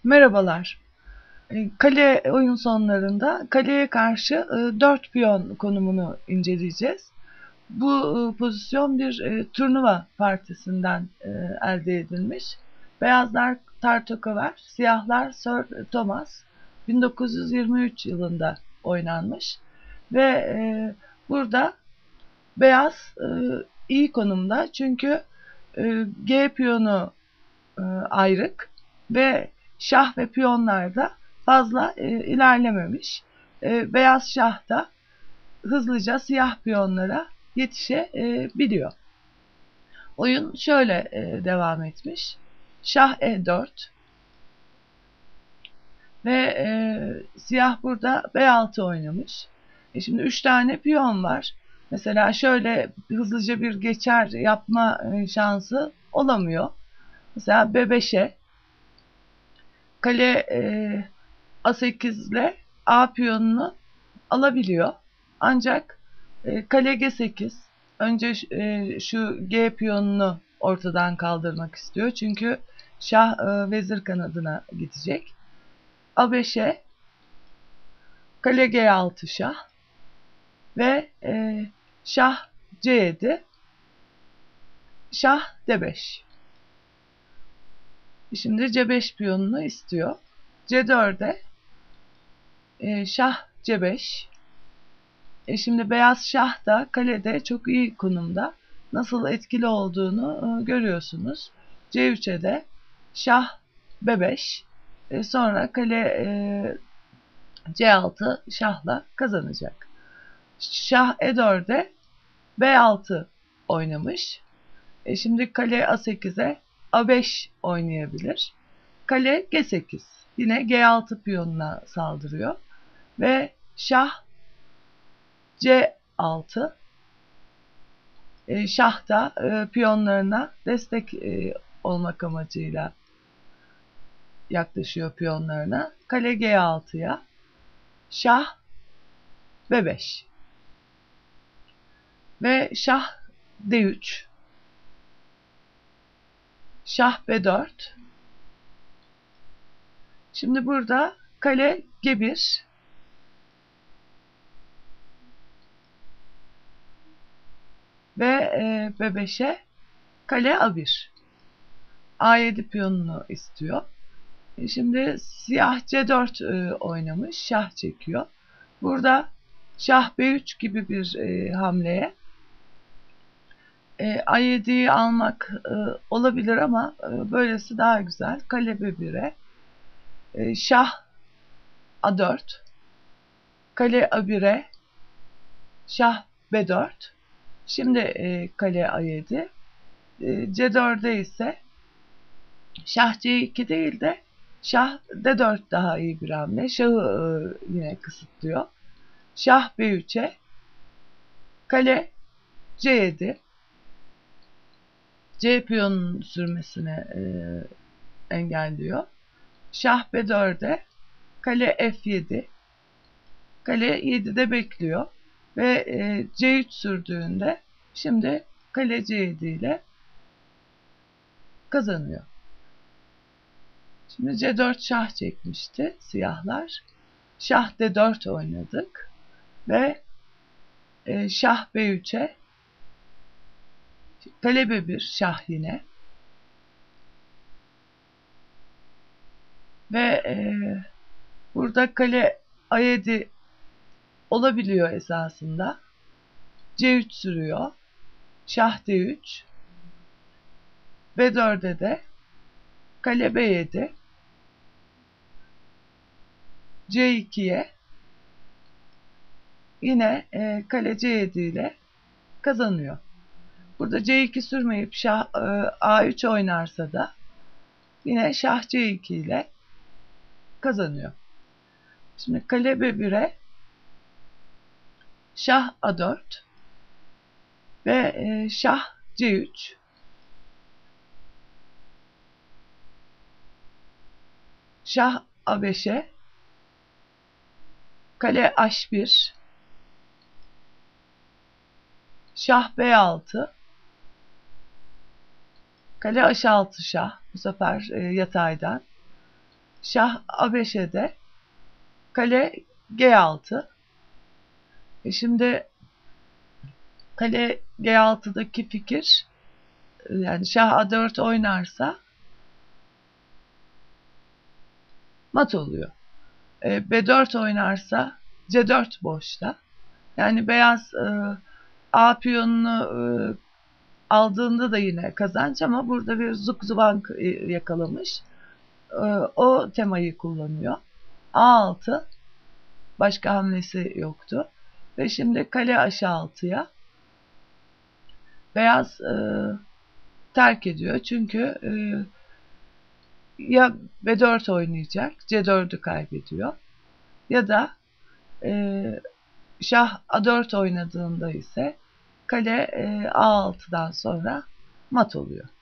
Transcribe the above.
Merhabalar. Kale oyun sonlarında kaleye karşı 4 piyon konumunu inceleyeceğiz. Bu pozisyon bir turnuva partisinden elde edilmiş. Beyazlar Tartakover, siyahlar Sir Thomas 1923 yılında oynanmış ve burada beyaz iyi konumda çünkü G piyonu ayrık ve şah ve piyonlar da fazla ilerlememiş. Beyaz şah da hızlıca siyah piyonlara yetişebiliyor. Oyun şöyle devam etmiş. Şah E4 ve siyah burada B6 oynamış. Şimdi 3 tane piyon var. Mesela şöyle hızlıca bir geçer yapma şansı olamıyor. Mesela B5'e kale A8 ile A piyonunu alabiliyor. Ancak kale G8 önce şu G piyonunu ortadan kaldırmak istiyor. Çünkü şah vezir kanadına gidecek. A5'e kale G6 şah ve şah C7 şah D5. Şimdi C5 piyonunu istiyor. C4'e şah C5. Şimdi beyaz şah da kalede çok iyi konumda. Nasıl etkili olduğunu görüyorsunuz. C3'e de şah B5. Sonra kale C6 şahla kazanacak. Şah E4'e B6 oynamış. Şimdi kale A8'e A5 oynayabilir. Kale G8. Yine G6 piyonuna saldırıyor. Ve şah C6. Şah da piyonlarına destek olmak amacıyla yaklaşıyor piyonlarına. Kale G6'ya. Şah B5. Ve şah D3. Şah B4. Şimdi burada kale G1. Ve B5'e kale A1. A7 piyonunu istiyor. Şimdi siyah C4 oynamış. Şah çekiyor. Burada şah B3 gibi bir hamleye A7'yi almak olabilir ama böylesi daha güzel. Kale B1'e şah A4 kale A1'e şah B4. Şimdi kale A7 C4'e ise şah C2 değil de şah D4 daha iyi bir hamle. Şahı yine kısıtlıyor. Şah B3'e kale C7 C piyonunun sürmesini engelliyor. Şah B4'e kale F7 kale 7'de bekliyor ve C3 sürdüğünde şimdi kale C7 ile kazanıyor. Şimdi C4 şah çekmişti siyahlar. Şah D4 oynadık ve şah B3'e kale B1 şah yine ve burada kale A7 olabiliyor esasında. C3 sürüyor. Şah D3 B4'e de kale B7 C2'ye yine kale C7 ile kazanıyor. Burada C2 sürmeyip şah A3 oynarsa da yine şah C2 ile kazanıyor. Şimdi kale B1'e şah A4 ve şah C3 şah A5'e kale H1 şah B6 kale H6 şah bu sefer yataydan Şah A5'e, kale G6. Şimdi kale G6'daki fikir, yani şah A4 oynarsa mat oluyor. B4 oynarsa C4 boşta. Yani beyaz A piyonunu aldığında da yine kazanç, ama burada bir zugzwang yakalamış. O temayı kullanıyor. A6, başka hamlesi yoktu. Ve şimdi kale H6'ya beyaz terk ediyor. Çünkü ya B4 oynayacak, C4'ü kaybediyor. Ya da şah A4 oynadığında ise kale A6'dan sonra mat oluyor.